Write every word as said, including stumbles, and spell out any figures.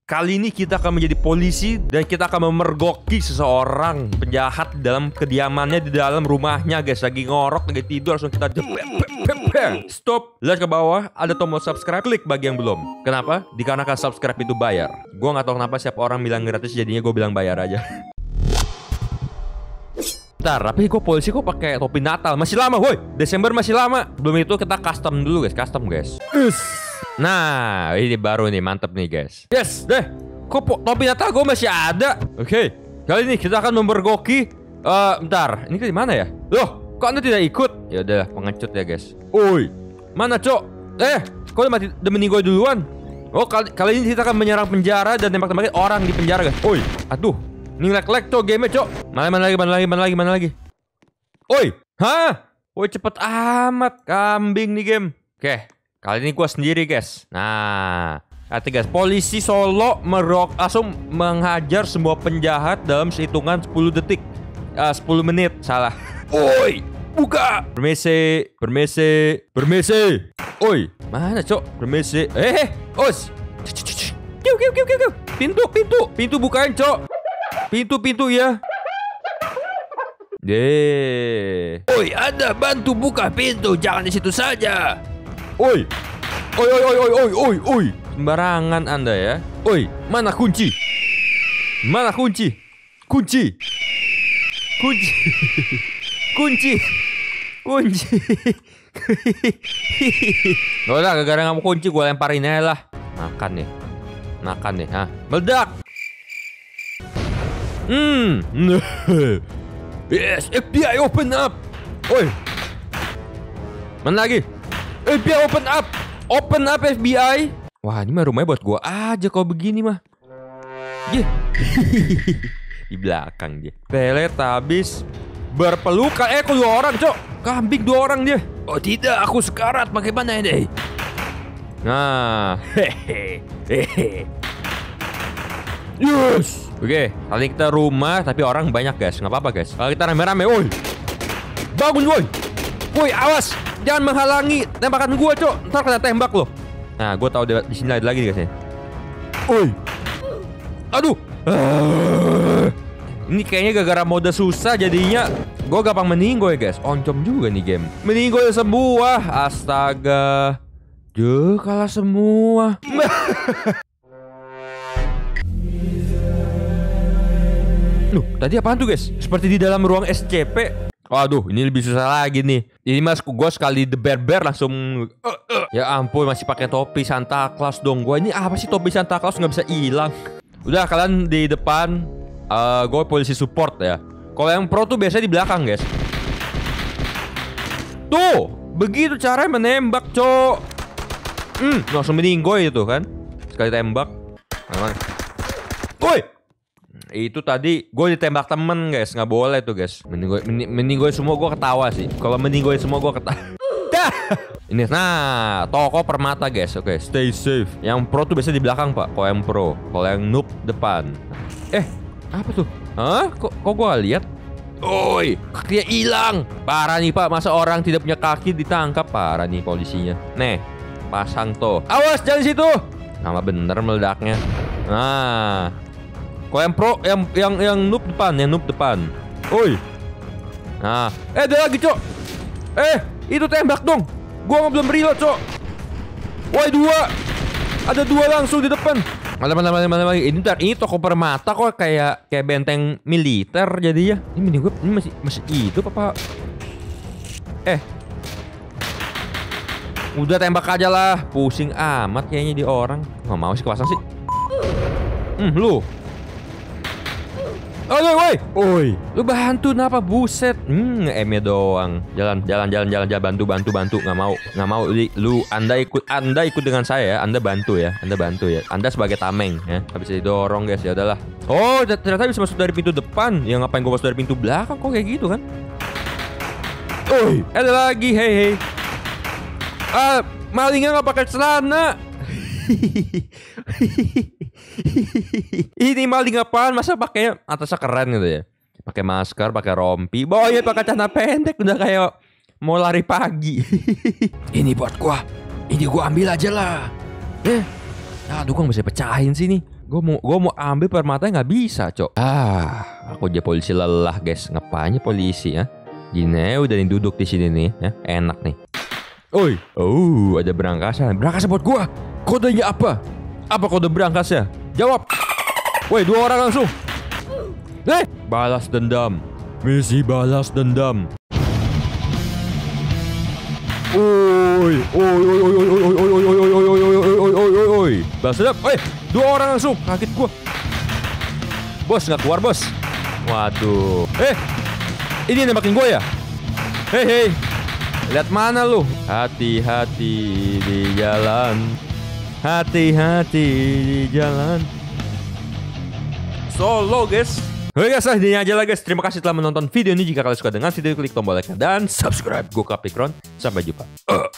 Kali ini kita akan menjadi polisi dan kita akan memergoki seseorang penjahat dalam kediamannya di dalam rumahnya, guys. Lagi ngorok, lagi tidur, langsung kita stop. Lihat ke bawah, ada tombol subscribe, klik bagi yang belum. Kenapa? Dikarenakan subscribe itu bayar. Gue nggak tahu kenapa siapa orang bilang gratis, jadinya gue bilang bayar aja. Bentar, tapi kok polisi kok pakai topi Natal? Masih lama, woi. Desember masih lama. Belum itu kita custom dulu, guys. Custom, guys. Us. Nah, ini baru nih, mantep nih, guys. Yes, deh. Kok topi Natal gue masih ada? Oke, okay. Kali ini kita akan memergoki. Uh, bentar, ini ke mana ya? Loh, kok Anda tidak ikut? Ya udah, pengecut ya, guys. Oi, mana, Cok? Eh, kok udah mati demeni gue duluan? Oh, kali, kali ini kita akan menyerang penjara dan tembak-tembakin orang di penjara, guys. Oi, aduh. Ini lag-lag, Cok, game-nya, Cok. Mana, mana lagi, mana lagi, mana lagi, mana lagi. Oi, hah? Oi, cepet amat. Kambing nih game. Oke, kali ini gue sendiri, guys. Nah, hati guys, polisi Solo merok langsung menghajar semua penjahat dalam hitungan sepuluh detik. uh, sepuluh menit, salah. Oi, buka. Permisi, permisi, permisi. Oi, mana, Cok? Permisi. Eh, os. Kiu, kiu, kiu, kiu. Pintu, pintu, pintu bukain, Cok. Pintu-pintu ya. Deh. Oi, Anda bantu buka pintu, jangan di situ saja. Oi. Oi, oi, oi, oi, oi, oi, oi. Sembarangan Anda ya. Oi, mana kunci? Mana kunci? Kunci. Kunci. Kunci. Kunci. Gak usah, gara-gara nggak mau kunci, gue lemparin aja lah. Makan nih. Makan nih, ha. Meledak. Hmm. Yes, F B I open up. Oi. Mana lagi? F B I open up. Open up F B I. Wah, ini mah rumahnya buat gua aja kalau begini mah. Ye. Di belakang dia. Pelet habis berpelukan. Eh, kok dua orang, Cok? Kambing dua orang dia. Oh tidak, aku sekarat. Bagaimana ini? Nah. Hehe. Hehe. Yes. Oke, kali ini kita rumah tapi orang banyak, guys. Nggak apa-apa, guys. Kalau kita rame-rame, woi. Bangun, woi. Woi, awas. Jangan menghalangi tembakan gua, Cok. Ntar kena tembak loh. Nah, gua tahu di sini ada lagi, guys. Woi. Aduh. Uh. Ini kayaknya gara-gara mode susah jadinya gua gampang meninggoy, guys. Oncom juga nih game. Meninggoy semua. Astaga. Duh, kalah semua. Loh, tadi apaan tuh, guys? Seperti di dalam ruang S C P. Waduh, ini lebih susah lagi nih. Ini mas, gue sekali the bear bear langsung uh, uh. Ya ampun, masih pakai topi Santa Claus dong. Gue ini apa sih topi Santa Claus nggak bisa hilang? Udah, kalian di depan. uh, Gue polisi support ya. Kalau yang pro tuh biasanya di belakang, guys. Tuh, begitu caranya menembak, Cok. Hmm, langsung meninggoy itu kan. Sekali tembak. Woi. Itu tadi gue ditembak temen, guys. Nggak boleh tuh, guys. Meninggoy, meninggoy semua gue ketawa sih. Kalau meninggoy semua gue ketawa. Dah. Ini, nah, toko permata, guys. Oke, okay, stay safe. Yang pro tuh biasanya di belakang, Pak. Kalau yang pro, kalau yang noob depan. Eh, apa tuh? Hah? Kok, kok gue lihat? Oi, kakinya hilang. Parah nih, Pak. Masa orang tidak punya kaki ditangkap? Parah nih polisinya. Nih, pasang tuh. Awas, jangan situ. Nama bener meledaknya. Nah. Kalau yang pro, yang yang yang noob depan, yang noob depan. Oi. Nah, eh ada lagi, Cok. Eh, itu tembak dong. Gua nggak belum reload, Cok. Woi, dua. Ada dua langsung di depan. Mana mana mana mana lagi. Ini ntar, ini toko permata kok kayak kayak benteng militer jadinya. Ini mending gue ini masih masih itu apa? Eh. Udah tembak aja lah. Pusing amat kayaknya di orang. Nggak mau sih kepasang sih. Hmm, lu. Oh, woi, woi, lu bantu kenapa, buset? Hmm, nge-M-nya doang. Jalan, jalan, jalan, jalan, jalan, bantu, bantu, bantu. Nggak mau, nggak mau. Lu, anda ikut, anda ikut dengan saya ya. Anda bantu ya, anda bantu ya. Anda sebagai tameng ya. Habis didorong, guys, ya udahlah. Oh, ternyata bisa masuk dari pintu depan. Ya ngapain gue masuk dari pintu belakang? Kok kayak gitu kan? Oi, ada lagi, hei, hei. Ah, malingnya nggak pakai celana. Ini maling apaan? Masa pakai atasnya keren gitu ya? Pakai masker, pakai rompi, bawahnya pakai celana pendek, udah kayak mau lari pagi. Ini buat gua. Ini gua ambil aja lah. Eh, Aduh, kok bisa pecahin sih nih. Gue mau gue mau ambil permatanya nggak bisa, cok. Ah, aku jadi polisi lelah, guys. Ngapain polisi ya? Gini udah nih duduk di sini nih, ya. Enak nih. Oi, oh ada berangkasa. Berangkasa buat gua. Kodenya apa? Apa kode berangkasnya? Jawab. Woi, dua orang langsung. Eh, balas dendam. Misi balas dendam. Oi, oi, oi, oi, oi, oi, oi, oi, oi, oi, oi, oi, oi, oi, oi, balas dendam. Eh, dua orang langsung. Kaget gua. Bos nggak keluar, bos. Waduh. Eh, ini nembakin gua ya? Hei, hei. Lihat mana lu? Hati-hati di jalan. Hati-hati di jalan. Solo, guys. Oke guys, ini aja lah guys. Terima kasih telah menonton video ini. Jika kalian suka dengan video, klik tombol like dan subscribe. Gue Kapikron. Sampai jumpa. Uh.